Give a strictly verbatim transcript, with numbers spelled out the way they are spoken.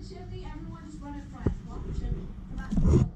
chimney. Everyone just run in front. Walk the chimney. Come on.